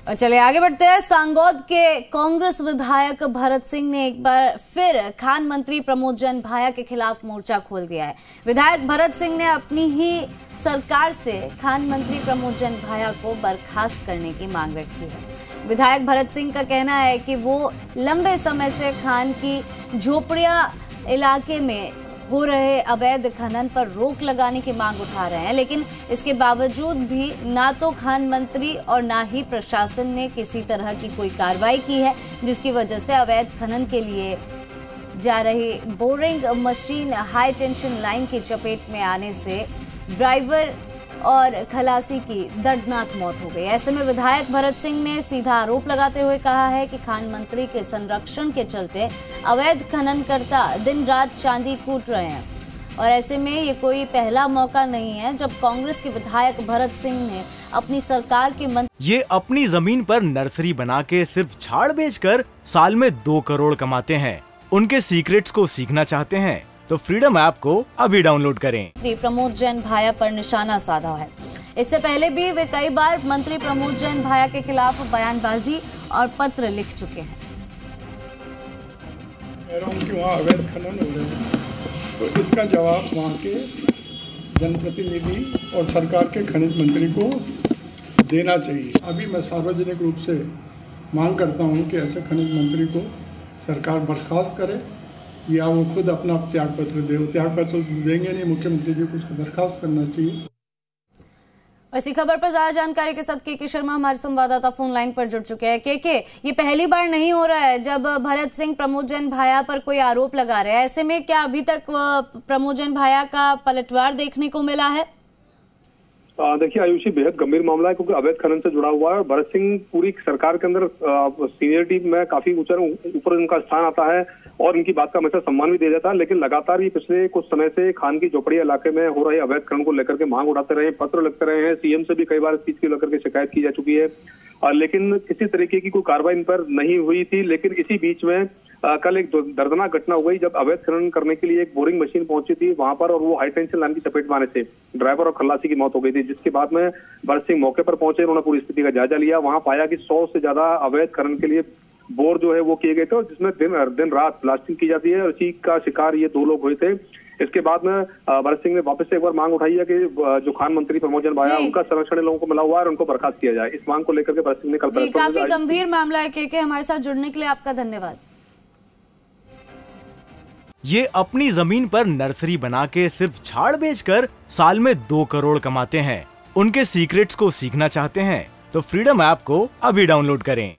और चले आगे बढ़ते हैं। सांगोद के कांग्रेस विधायक भरत सिंह ने एक बार फिर खान मंत्री प्रमोद जैन भाया के खिलाफ मोर्चा खोल दिया है। विधायक भरत सिंह ने अपनी ही सरकार से खान मंत्री प्रमोद जैन भाया को बर्खास्त करने की मांग रखी है। विधायक भरत सिंह का कहना है कि वो लंबे समय से खान की झोपड़िया इलाके में हो रहे अवैध खनन पर रोक लगाने की मांग उठा रहे हैं, लेकिन इसके बावजूद भी ना तो खान मंत्री और ना ही प्रशासन ने किसी तरह की कोई कार्रवाई की है, जिसकी वजह से अवैध खनन के लिए जा रही boring machine high tension line की चपेट में आने से ड्राइवर और खलासी की दर्दनाक मौत हो गई। ऐसे में विधायक भरत सिंह ने सीधा आरोप लगाते हुए कहा है कि खान मंत्री के संरक्षण के चलते अवैध खननकर्ता दिन रात चांदी कूट रहे हैं और ऐसे में ये कोई पहला मौका नहीं है जब कांग्रेस के विधायक भरत सिंह ने अपनी सरकार के ये अपनी जमीन पर नर्सरी बना के सिर्फ झाड़ बेचकर साल में 2 करोड़ कमाते हैं। उनके सीक्रेट्स को सीखना चाहते हैं तो फ्रीडम ऐप को अभी डाउनलोड करें। प्रमोद जैन भाया पर निशाना साधा है। इससे पहले भी वे कई बार मंत्री प्रमोद जैन भाया के खिलाफ बयानबाजी और पत्र लिख चुके हैं। कह रहा हूं कि वहाँ अवैध खनन हो रहे हैं, तो इसका जवाब वहाँ के जनप्रतिनिधि और सरकार के खनिज मंत्री को देना चाहिए। अभी मैं सार्वजनिक रूप से मांग करता हूँ कि ऐसे खनिज मंत्री को सरकार बर्खास्त करे या वो खुद अपना त्याग पत्र दे। त्याग पत्र देंगे नहीं, मुख्यमंत्री जी को उसको बर्खास्त करना चाहिए। इसी खबर पर ज्यादा जानकारी के साथ के शर्मा हमारे संवाददाता फोन लाइन पर जुड़ चुके हैं। के ये पहली बार नहीं हो रहा है जब भरत सिंह प्रमोद जैन भाया पर कोई आरोप लगा रहे हैं। ऐसे में क्या अभी तक प्रमोद जैन भाया का पलटवार देखने को मिला है? देखिए आयुषी, बेहद गंभीर मामला है क्योंकि अवैध खनन से जुड़ा हुआ है। भरत सिंह पूरी सरकार के अंदर सीनियरिटी में काफी ऊपर उनका स्थान आता है और उनकी बात का हमेशा सम्मान भी दिया जाता है, लेकिन लगातार ये पिछले कुछ समय से खान की झोपड़िया इलाके में हो रहे अवैध खनन को लेकर के मांग उठाते रहे, पत्र लिखते रहे हैं। सीएम से भी कई बार इस चीज को लेकर के शिकायत की जा चुकी है, लेकिन किसी तरीके की कोई कार्रवाई इन पर नहीं हुई थी। लेकिन इसी बीच में कल एक दर्दनाक घटना हो गई जब अवैध खनन करने के लिए एक बोरिंग मशीन पहुंची थी वहां पर और वो हाई टेंशन लाइन की चपेट में आने से ड्राइवर और खलासी की मौत हो गई थी, जिसके बाद में भरत सिंह मौके पर पहुंचे। उन्होंने पूरी स्थिति का जायजा लिया। वहां पाया कि 100 से ज्यादा अवैध खनन के लिए बोर जो है वो किए गए थे और जिसमें दिन रात ब्लास्टिंग की जाती है और इसी का शिकार ये 2 लोग हुए थे। इसके बाद में भरत सिंह ने वापस से एक बार मांग उठाई है कि जो खान मंत्री प्रमोद जैन भाया उनका संरक्षण लोगों को मिला हुआ है और उनको बर्खास्त किया जाए। इस मांग को लेकर के भरत सिंह ने कल काफी गंभीर मामला है। के हमारे साथ जुड़ने के लिए आपका धन्यवाद। ये अपनी जमीन पर नर्सरी बना के सिर्फ झाड़ बेचकर साल में 2 करोड़ कमाते हैं। उनके सीक्रेट्स को सीखना चाहते हैं तो फ्रीडम ऐप को अभी डाउनलोड करें।